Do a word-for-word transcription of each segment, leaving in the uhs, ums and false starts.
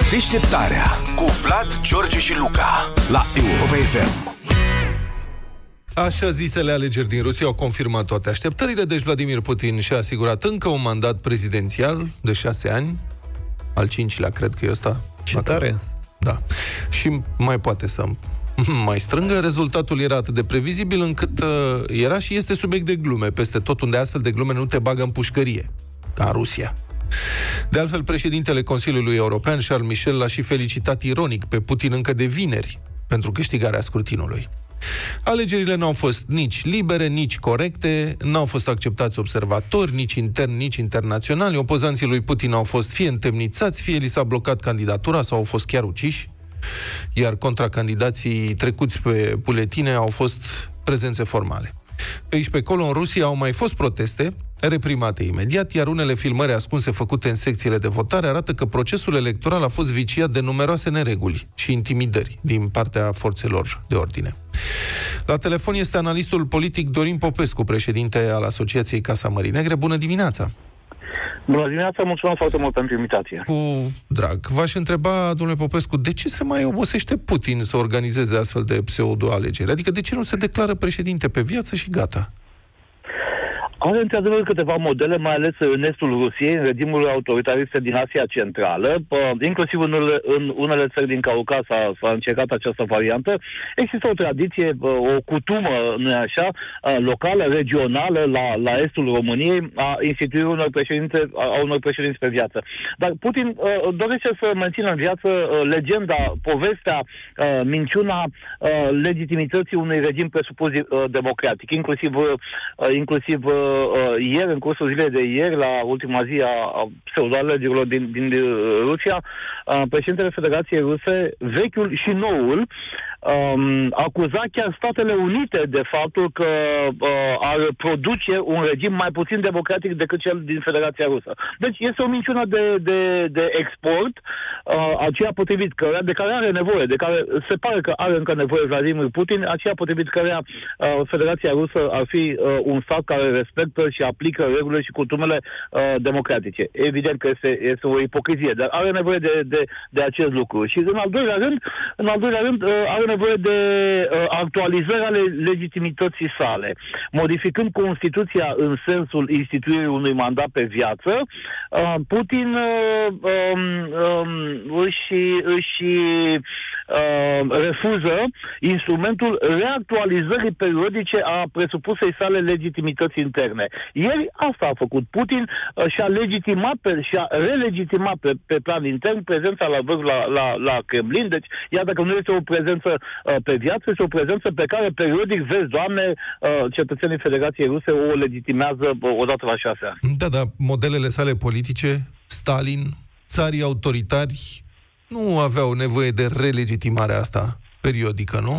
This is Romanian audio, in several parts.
Deșteptarea cu Vlad, George și Luca la Europa F M. Așa zisele alegeri din Rusia au confirmat toate așteptările, deci Vladimir Putin și-a asigurat încă un mandat prezidențial de șase ani, al cincilea, cred că e ăsta. Ce tare! Da. Și mai poate să mai strângă. Rezultatul era atât de previzibil încât uh, era și este subiect de glume peste tot unde astfel de glume nu te bagă în pușcărie, ca în Rusia. De altfel, președintele Consiliului European, Charles Michel, l-a și felicitat ironic pe Putin încă de vineri pentru câștigarea scrutinului. Alegerile n-au fost nici libere, nici corecte, n-au fost acceptați observatori, nici interni, nici internaționali. Opozanții lui Putin au fost fie întemnițați, fie li s-a blocat candidatura sau au fost chiar uciși, iar contracandidații trecuți pe buletine au fost prezențe formale. Pe aici pe acolo, în Rusia, au mai fost proteste, reprimate imediat, iar unele filmări ascunse făcute în secțiile de votare arată că procesul electoral a fost viciat de numeroase nereguli și intimidări din partea forțelor de ordine. La telefon este analistul politic Dorin Popescu, președinte al Asociației Casa Mării Negre. Bună dimineața! Bună dimineața, mulțumesc foarte mult pentru invitație. Cu drag. V-aș întreba, domnule Popescu, de ce se mai obosește Putin să organizeze astfel de pseudo-alegeri? Adică de ce nu se declară președinte pe viață și gata? Are într-adevăr câteva modele, mai ales în estul Rusiei, în regimurile autoritariste din Asia Centrală, inclusiv în unele, în unele țări din Caucaz s-a, s-a încercat această variantă. Există o tradiție, o cutumă, nu-i așa, locală, regională, la, la estul României, a instituirii unor președinte, a unor președinți pe viață. Dar Putin uh, dorește să mențină în viață uh, legenda, povestea, uh, minciuna uh, legitimității unui regim presupus uh, democratic, inclusiv, uh, inclusiv uh, ieri, în cursul zilei de ieri, la ultima zi a, a pseudo-alegerilor din, din Rusia, președintele Federației Ruse, vechiul și noul, Um, acuza chiar Statele Unite de faptul că uh, ar produce un regim mai puțin democratic decât cel din Federația Rusă. Deci este o minciună de, de, de export, uh, aceea potrivit cărea, de care are nevoie, de care se pare că are încă nevoie Vladimir Putin, aceea potrivit cărea uh, Federația Rusă ar fi uh, un stat care respectă și aplică regulile și cultumele uh, democratice. Evident că este, este o ipocrizie, dar are nevoie de, de, de acest lucru. Și în al doilea rând, în al doilea rând uh, are nevoie de uh, actualizări ale legitimității sale. Modificând Constituția în sensul instituirii unui mandat pe viață, uh, Putin uh, um, um, își, își uh, refuză instrumentul reactualizării periodice a presupusei sale legitimități interne. Ieri asta a făcut Putin, uh, și-a legitimat, pe, și-a relegitimat pe, pe plan intern prezența la vârf la, la, la Kremlin, deci iată că nu este o prezență pe viață, este o prezență pe care periodic, vezi, Doamne, cetățenii Federației Ruse o legitimează odată la șase ani. Da, da, modelele sale politice, Stalin, țarii autoritari, nu aveau nevoie de relegitimarea asta periodică, nu?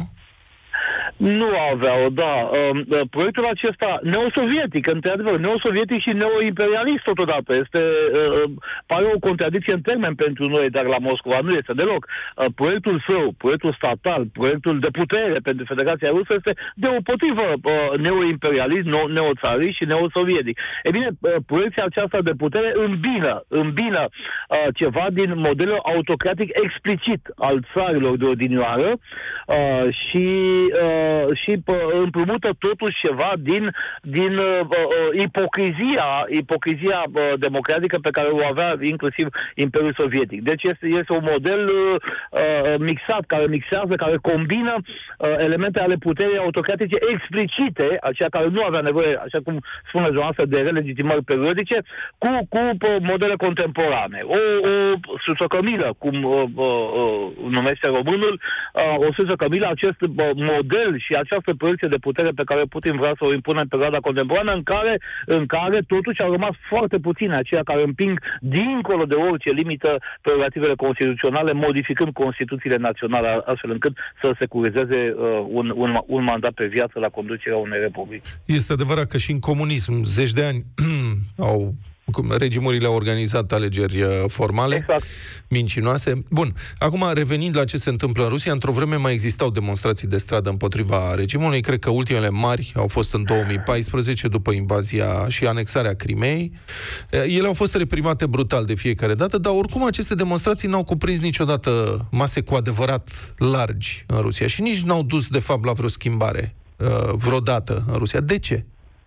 Nu aveau, da. Proiectul acesta neosovietic, într-adevăr, neosovietic și neoimperialist totodată. Este, pare o contradicție în termen pentru noi, dar la Moscova nu este deloc. Proiectul său, proiectul statal, proiectul de putere pentru Federația Rusă este deopotrivă neoimperialist, neoțarist și neosovietic. E bine, proiecția aceasta de putere îmbină, îmbină ceva din modelul autocratic explicit al țarilor de odinioară și și împrumută totuși ceva din, din uh, ipocrizia, ipocrizia uh, democratică pe care o avea inclusiv Imperiul Sovietic. Deci este, este un model uh, mixat, care mixează, care combină uh, elemente ale puterii autocratice explicite, aceea care nu avea nevoie, așa cum spune dumneavoastră, de relegitimări periodice, cu, cu uh, modele contemporane. O, o susocămilă, cum uh, uh, numește românul, uh, o susocămilă, acest uh, model și această proiecție de putere pe care Putin vrea să o impună în perioada contemporană, în care, în care totuși au rămas foarte puține aceia care împing dincolo de orice limită prerogativele constituționale, modificând Constituțiile naționale astfel încât să securizeze uh, un, un, un mandat pe viață la conducerea unei republici. Este adevărat că și în comunism zeci de ani au regimurile au organizat alegeri formale, exact. mincinoase. Bun, acum revenind la ce se întâmplă în Rusia, într-o vreme mai existau demonstrații de stradă împotriva regimului, cred că ultimele mari au fost în două mii paisprezece, după invazia și anexarea Crimeei. Ele au fost reprimate brutal de fiecare dată, dar oricum aceste demonstrații n-au cuprins niciodată mase cu adevărat largi în Rusia și nici n-au dus, de fapt, la vreo schimbare vreodată în Rusia. De ce?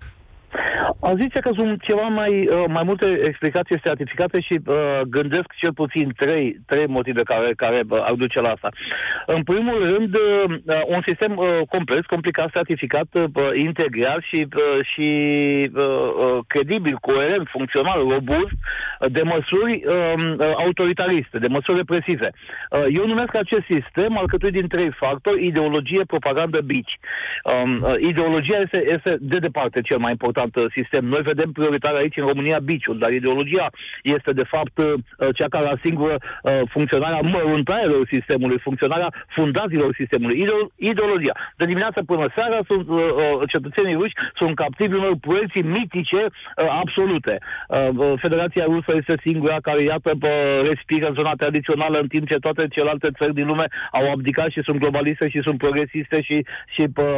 Aș zice că sunt ceva mai, mai multe explicații stratificate și uh, gândesc cel puțin trei, trei motive care, care ar duce la asta. În primul rând, uh, un sistem uh, complex, complicat, stratificat, uh, integral și, uh, și uh, credibil, coerent, funcțional, robust, de măsuri uh, autoritariste, de măsuri represive. Uh, eu numesc acest sistem alcătuit din trei factori: ideologie, propagandă, bici. Um, uh, ideologia este, este de departe cel mai important sistem. Noi vedem prioritar aici în România biciul, dar ideologia este de fapt cea care asigură funcționarea măruntailor sistemului, funcționarea fundațiilor sistemului. Ide- ideologia. De dimineață până seara sunt, cetățenii ruși sunt captivi unor proiecții mitice absolute. Federația Rusă este singura care, iată, respiră în zona tradițională, în timp ce toate celelalte țări din lume au abdicat și sunt globaliste și sunt progresiste și, și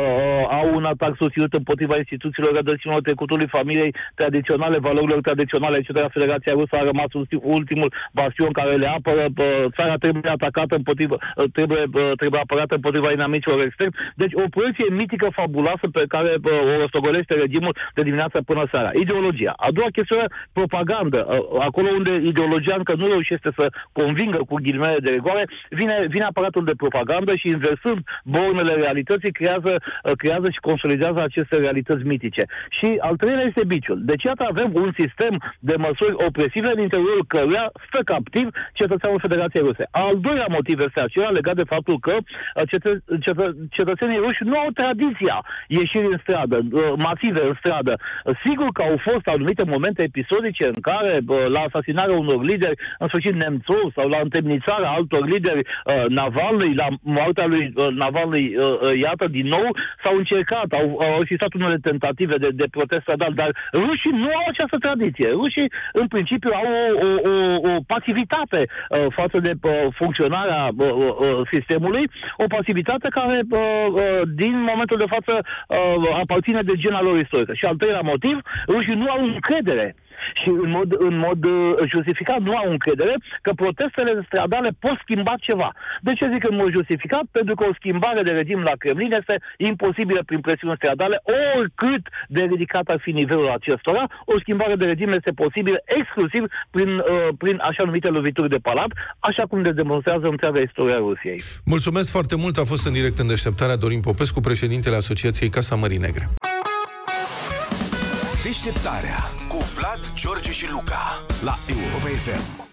au un atac susținut împotriva instituțiilor rădăcinilor trecutului, familiei tradiționale, valorilor tradiționale, et cetera. Federația Rusă a rămas ultimul bastion care le apără. Țara trebuie atacată împotriva, trebuie, trebuie apărată împotriva inamicilor extremi. Deci o proiecție mitică, fabuloasă, pe care o rostogolește regimul de dimineața până seara. Ideologia. A doua chestiune, propagandă. Acolo unde ideologia încă nu reușește să convingă cu ghilimele de rigoare, vine, vine aparatul de propagandă și, inversând bornele realității, creează, creează și consolidează aceste realități mitice. Și al treilea este biciul. Deci, iată, avem un sistem de măsuri opresive în interiorul căruia stă captiv cetățeanul Federației Ruse. Al doilea motiv este acela legat de faptul că cetă, cetă, cetățenii ruși nu au tradiția ieșirii în stradă, masive în stradă. Sigur că au fost anumite momente episodice în care, la asasinarea unor lideri, în sfârșit Nemțov, sau la întemnițarea altor lideri, Navalny, la moartea lui Navalny, iată, din nou, s-au încercat, au, au existat unele tentative de, de protest stradal, dar rușii nu au această tradiție. Rușii, în principiu, au o, o, o pasivitate uh, față de uh, funcționarea uh, uh, sistemului, o pasivitate care, uh, uh, din momentul de față, uh, aparține de gena lor istorică. Și al treilea motiv, rușii nu au încredere și în mod, în mod justificat nu au încredere că protestele stradale pot schimba ceva. De ce zic în mod justificat? Pentru că o schimbare de regim la Kremlin este imposibilă prin presiuni stradale, oricât de ridicat ar fi nivelul acestora. O schimbare de regim este posibilă exclusiv prin, uh, prin așa numite lovituri de palat, așa cum le demonstrează întreaga istoria Rusiei. Mulțumesc foarte mult. A fost în direct în Deșteptarea Dorin Popescu, președintele Asociației Casa Mării Negre. Deșteptarea cu Vlad, George și Luca la Europa F M.